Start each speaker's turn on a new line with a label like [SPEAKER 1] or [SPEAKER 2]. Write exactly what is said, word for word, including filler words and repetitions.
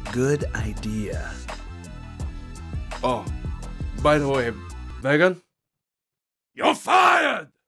[SPEAKER 1] good idea.
[SPEAKER 2] Oh, by the way, Megan, you're fired!